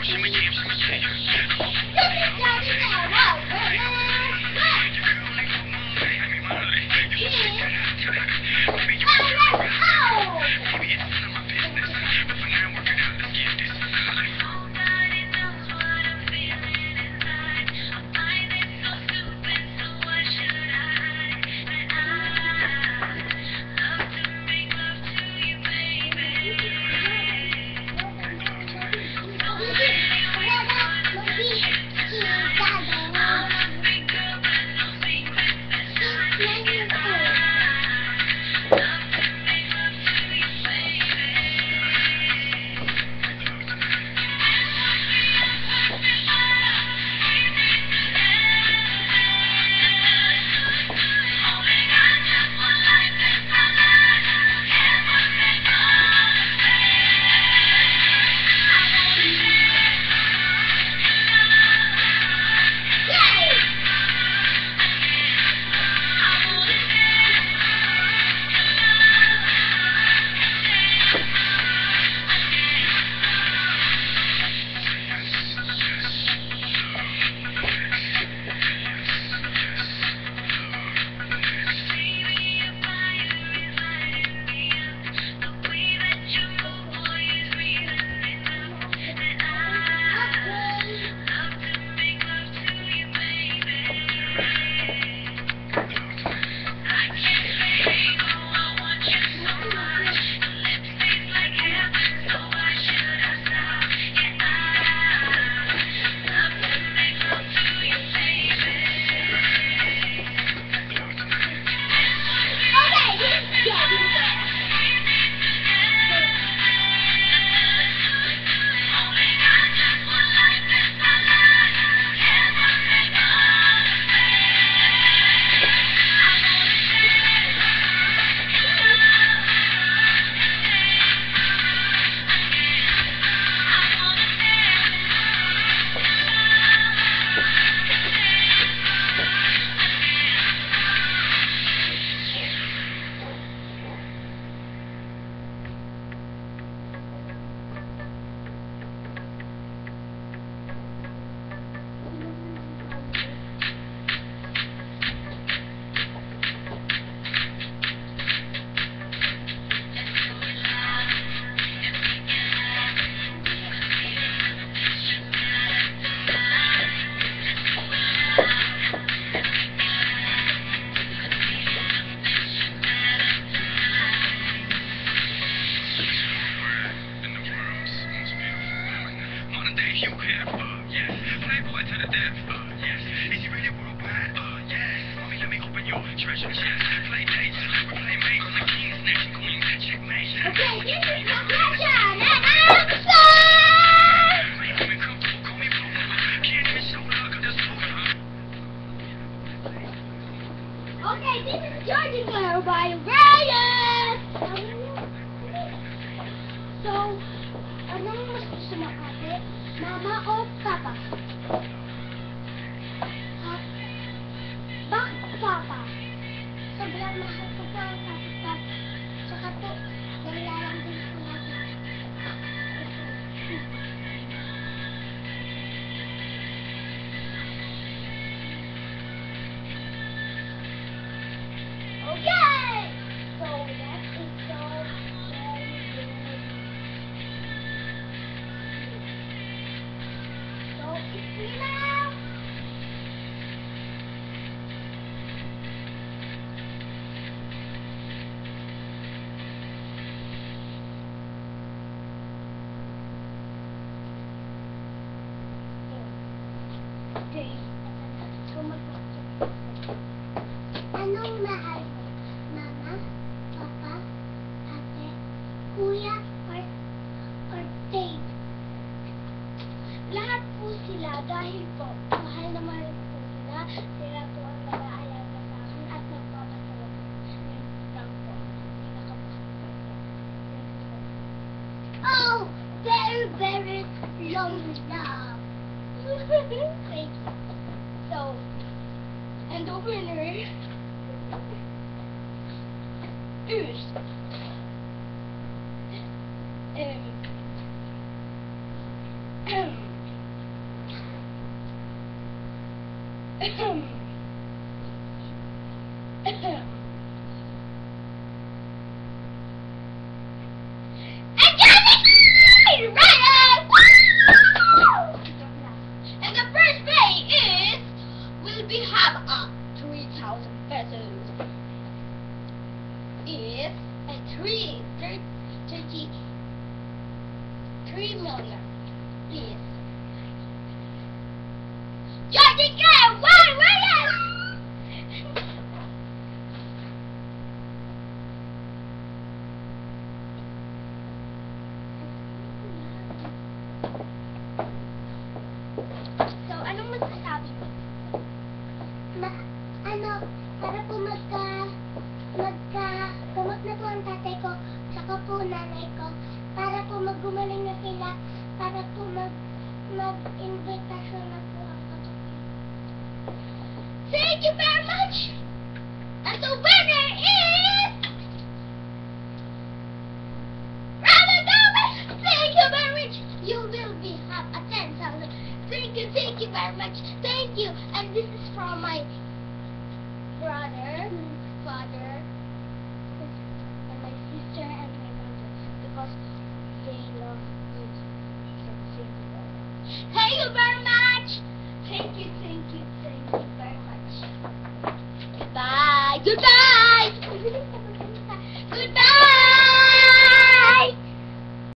Okay, this is Georgia Girl by Ryan! So, anong mas gusto mo, ate? Mama o Papa? Bakit Papa? Sobrang mahal ko po ang Papa. Saka po, nalalang din ko natin. Okay! So, that is so very good. So, it's me now! Okay. So, anong mahal mo? Mama, Papa, Ate, Kuya, or Dave? Lahat po sila dahil po mahal na mahal po sila. Sila po ang nag-aalaga sa akin at nagpapasaya po. Yun lang po. Oh! Very, very long love. Thank you. So, and the winner is And the first pay is we have a 3,000 pesos. Is a 3 million. Please. Judging girl, why? So, anong masasabi mo? Para po gamot na po ang tatay ko, saka po nanay ko, para po maggumaling na sila, para po mag-invitation na po ang kapatid. Thank you very much! And the winner is... Brother Thomas! Thank you very much! You will have a 10,000. Thank you very much. Thank you. And this is from my brother, father, and my sister and my mother, because they love me. Thank you very much. Thank you very much. Goodbye.